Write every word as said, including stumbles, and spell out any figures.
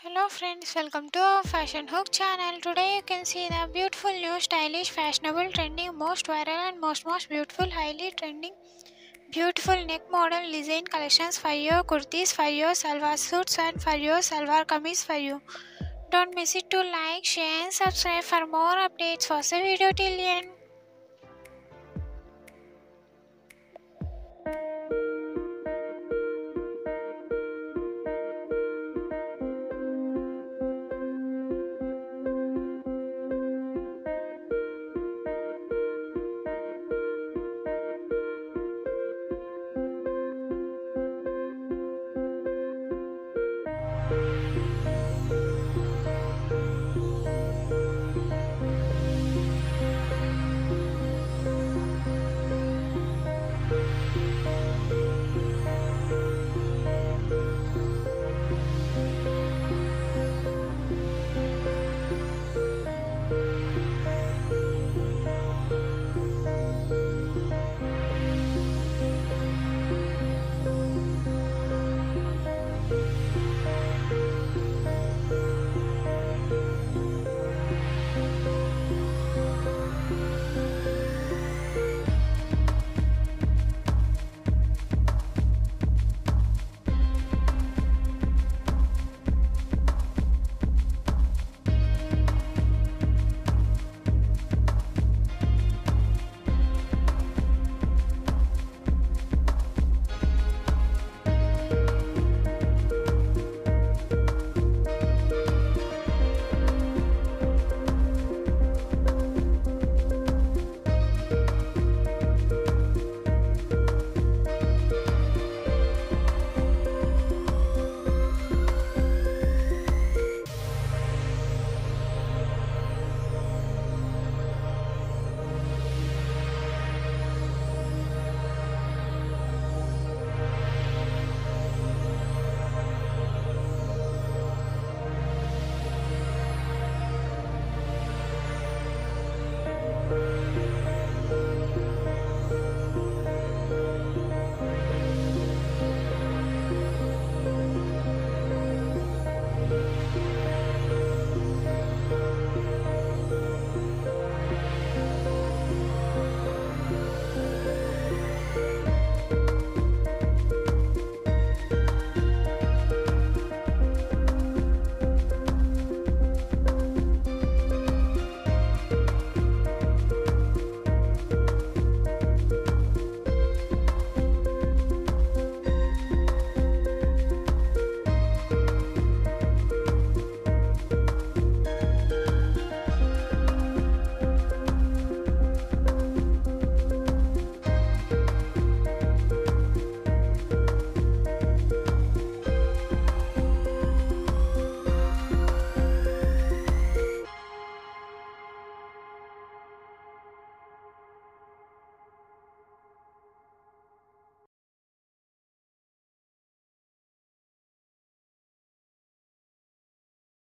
Hello friends, welcome to our Fashion Hook channel. Today you can see the beautiful new stylish fashionable trending most viral and most most beautiful highly trending beautiful neck model design collections for your kurtis, for your salwar suits and for your salwar kameez for you. Don't miss it to like, share and subscribe for more updates. Watch the video till the end.